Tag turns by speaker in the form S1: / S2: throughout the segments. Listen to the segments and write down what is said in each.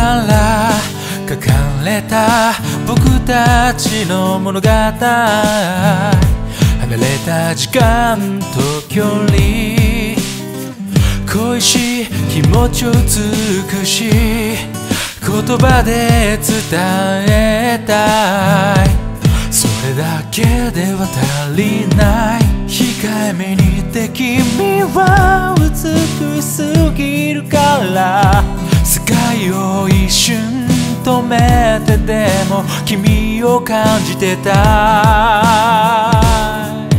S1: から書かれた僕たちの物語、離れた時間と距離、恋しい気持ちを美しい言葉で伝えたい。それだけでは足りない。控えめにて君は美しすぎるから、世界を一瞬止めてでも君を感じてたい。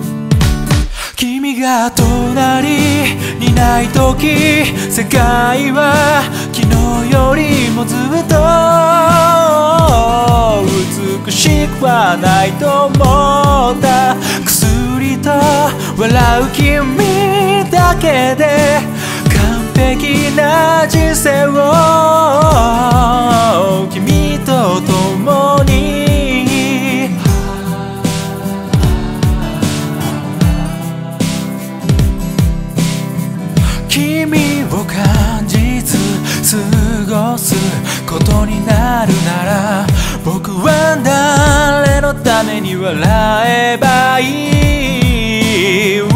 S1: 君が隣にない時、世界は昨日よりもずっと美しくはないと思った。薬と笑う君だけで完璧な人生を君と共に、君を感じず過ごすことになるなら、僕は誰のために笑えばいい。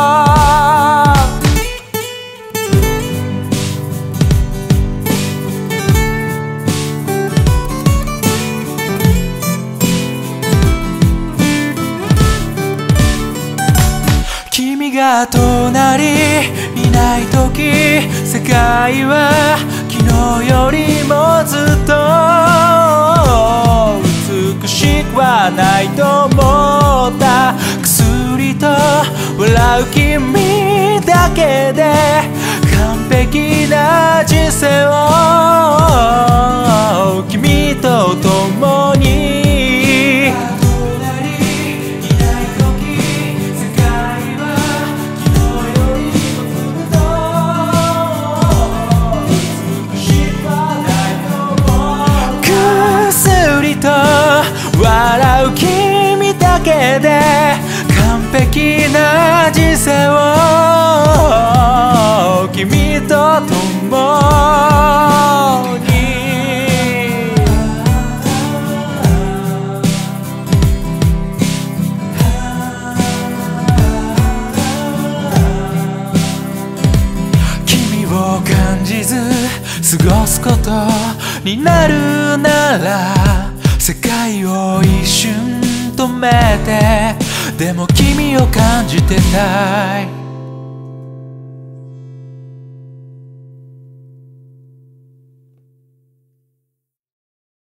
S1: 君が隣にない時、世界は昨日よりもずっと美しくはないと思った。薬と笑う君だけで完璧な人生を君と共に。笑う君だけで完璧な人生を君と共に。君を感じず過ごすことになるなら、世界を一瞬止めてでも君を感じてたい。